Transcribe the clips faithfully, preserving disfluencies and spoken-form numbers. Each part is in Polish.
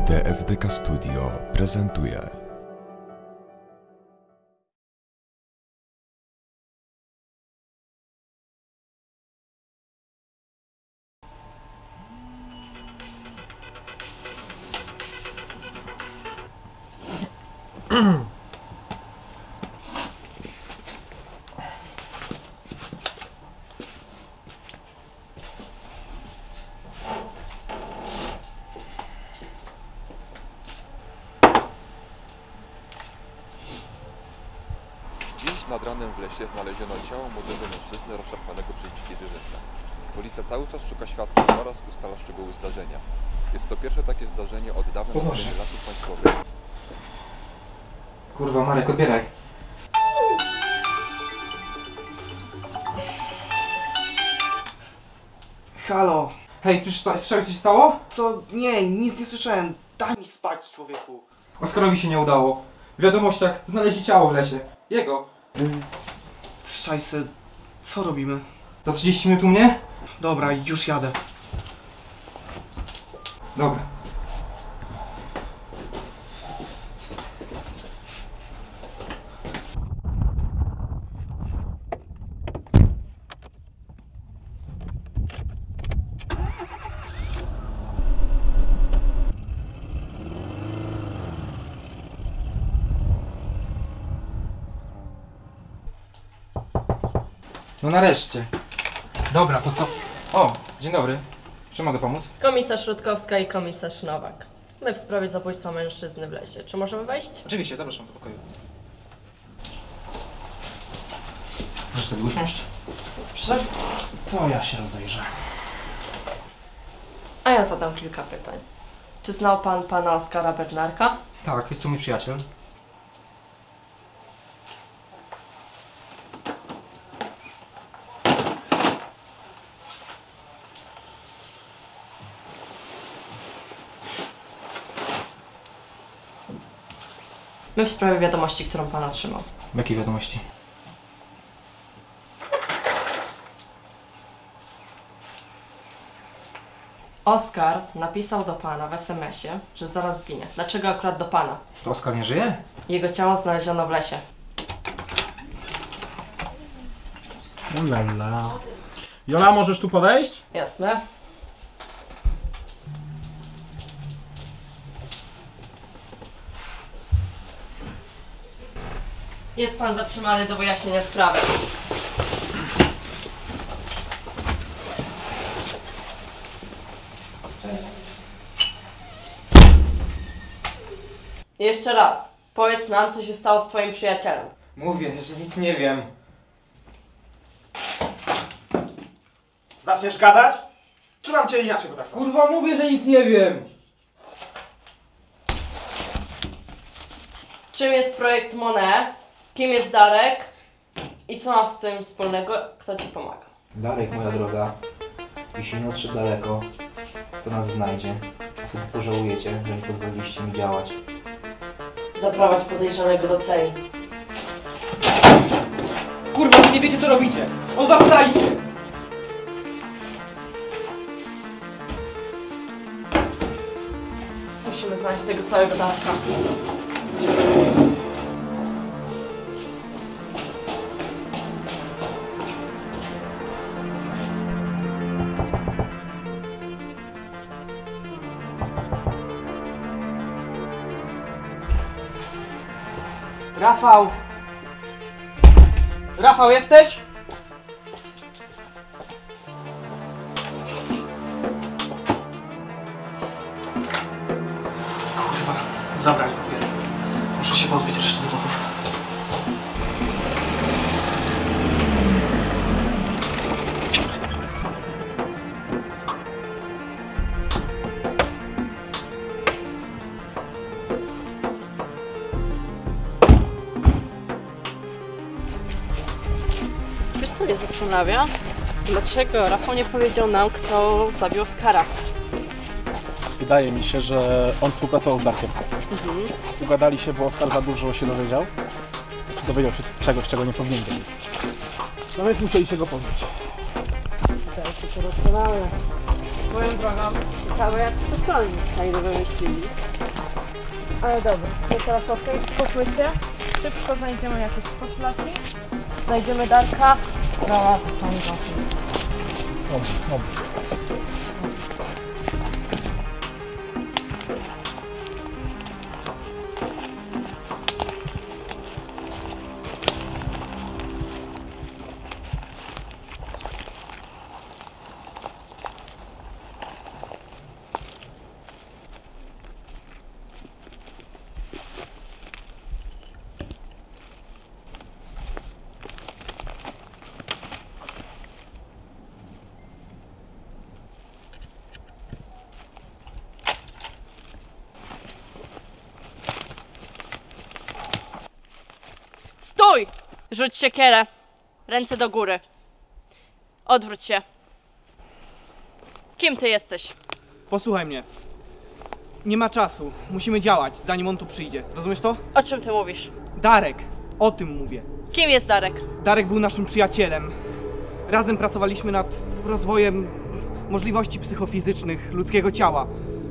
D F D K Studio prezentuje. Dziś nad ranem w lesie znaleziono ciało młodego mężczyzny rozszarpanego przez dzikie zwierzęta. Policja cały czas szuka świadków oraz ustala szczegóły zdarzenia. Jest to pierwsze takie zdarzenie od dawna na terenie Lasów Państwowych. Kurwa, Marek, odbieraj. Halo. Hej, słyszysz co, słyszałeś co się stało? Co? Nie, nic nie słyszałem. Daj mi spać, człowieku. Oskarowi się nie udało. W wiadomościach znaleźli ciało w lesie. Jego. Szajse, co robimy? Za trzydzieści minut u mnie? Dobra, już jadę. Dobra. No nareszcie. Dobra, to co? O, dzień dobry. Czy mogę pomóc? Komisarz Rutkowska i komisarz Nowak. My w sprawie zabójstwa mężczyzny w lesie. Czy możemy wejść? Oczywiście, zapraszam do pokoju. Proszę sobie usiąść. Dobrze, to ja się rozejrzę. A ja zadam kilka pytań. Czy znał pan pana Oskara Bednarka? Tak, jest to mój przyjaciel. My w sprawie wiadomości, którą pan otrzymał. Jakie wiadomości? Oskar napisał do pana w es em esie, że zaraz zginie. Dlaczego akurat do pana? To Oskar nie żyje? Jego ciało znaleziono w lesie. Lala. Jola, możesz tu podejść? Jasne. Jest pan zatrzymany do wyjaśnienia sprawy. Jeszcze raz. Powiedz nam, co się stało z twoim przyjacielem. Mówię, że nic nie wiem. Zaczniesz gadać? Czy mam cię inaczej potraktować? Kurwa, mówię, że nic nie wiem. Czym jest projekt Monet? Kim jest Darek? I co ma z tym wspólnego? Kto ci pomaga? Darek, moja droga, jeśli nie odszedł daleko, to nas znajdzie. A wtedy pożałujecie, że nie pozwoliliście mi działać. Zaprowadź podejrzanego do celi. Kurwa, wy nie wiecie co robicie. On was znajdzie. Musimy znaleźć tego całego Darka. Rafał! Rafał, jesteś? Kurwa, zabrali papiery. Muszę się pozbyć reszty dowodów. Wiesz co mnie zastanawia? Dlaczego Rafał nie powiedział nam, kto zabił Oskara? Wydaje mi się, że on współpracował z Darkiem. Mhm. Ugadali się, bo Oskar za dużo się dowiedział. Dowiedział się czegoś, czego nie powinien wiedzieć. No więc musieli się go pozbyć. Wydaje się to racjonalne. Swoją drogą, ciekawe jak to oni tutaj wymyślili. Ale dobra, to teraz okej, skupmy się. Szybko znajdziemy jakieś poszlaki. Znajdziemy Darka. Dobra, to tam zobaczymy. Dobrze, dobrze. Stój! Rzuć siekierę. Ręce do góry. Odwróć się. Kim ty jesteś? Posłuchaj mnie. Nie ma czasu. Musimy działać, zanim on tu przyjdzie. Rozumiesz to? O czym ty mówisz? Darek. O tym mówię. Kim jest Darek? Darek był naszym przyjacielem. Razem pracowaliśmy nad rozwojem możliwości psychofizycznych ludzkiego ciała.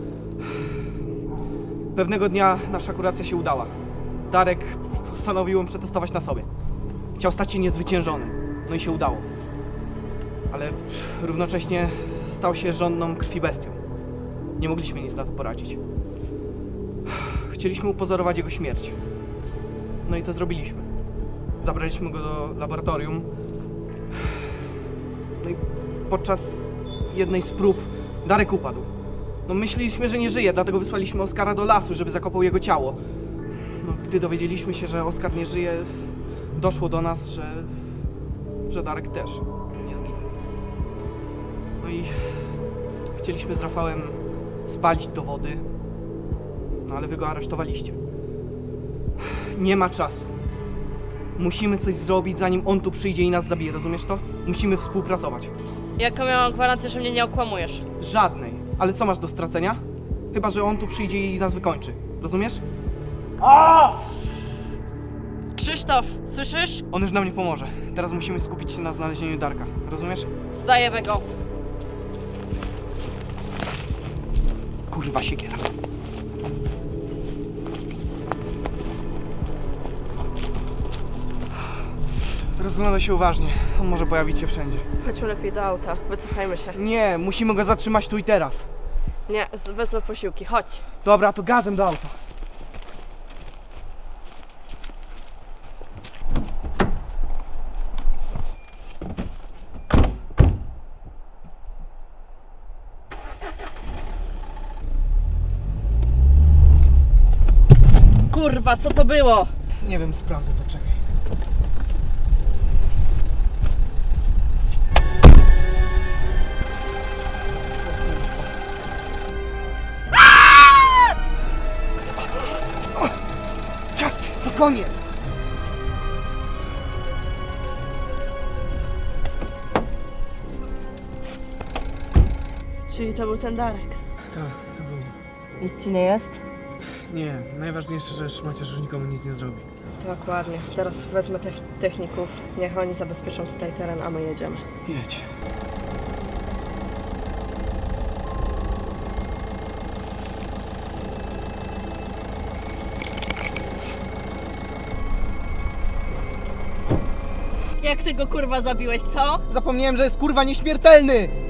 Pewnego dnia nasza kuracja się udała. Darek postanowił ją przetestować na sobie. Chciał stać się niezwyciężonym. No i się udało. Ale równocześnie stał się żonną krwi bestią. Nie mogliśmy nic na to poradzić. Chcieliśmy upozorować jego śmierć. No i to zrobiliśmy. Zabraliśmy go do laboratorium. No i podczas jednej z prób Darek upadł. No myśleliśmy, że nie żyje, dlatego wysłaliśmy Oskara do lasu, żeby zakopał jego ciało. No, gdy dowiedzieliśmy się, że Oskar nie żyje, doszło do nas, że, że Darek też nie zginął. No i chcieliśmy z Rafałem spalić dowody, no ale wy go aresztowaliście. Nie ma czasu. Musimy coś zrobić, zanim on tu przyjdzie i nas zabije, rozumiesz to? Musimy współpracować. Jaką miałam gwarancję, że mnie nie okłamujesz? Żadnej. Ale co masz do stracenia? Chyba że on tu przyjdzie i nas wykończy. Rozumiesz? Krzysztof, słyszysz? On już nam nie pomoże. Teraz musimy skupić się na znalezieniu Darka. Rozumiesz? Zajebę go. Kurwa siekiera. Rozglądaj się uważnie. On może pojawić się wszędzie. Chodźmy lepiej do auta, wycofajmy się. Nie, musimy go zatrzymać tu i teraz. Nie, z- wezmę posiłki, chodź. Dobra, to gazem do auta. Kurwa, co to było? Nie wiem, sprawdzę to, czekaj. To koniec! Czyli to był ten Darek. Tak, to był. Nic ci nie jest? Nie, najważniejsze, że szmaciarz już nikomu nic nie zrobi. Dokładnie. Teraz wezmę tech- techników, niech oni zabezpieczą tutaj teren, a my jedziemy. Jedź. Jak ty go kurwa zabiłeś, co? Zapomniałem, że jest kurwa nieśmiertelny!